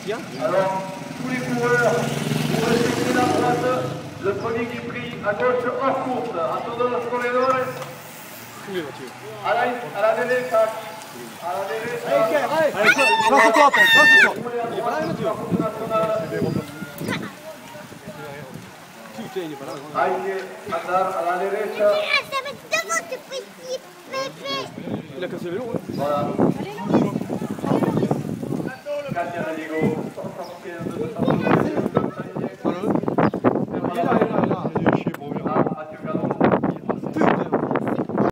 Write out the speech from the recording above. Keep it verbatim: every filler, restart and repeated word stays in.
Alors, tous les coureurs, vous respectez la droite. Le premier qui est pris à gauche hors course. A todos los corredores. A la, a la derecha. A la derecha. Place-toi, place-toi. Hay que andar a la derecha. Il a cassé le vélo. Voilà. Katia Diego.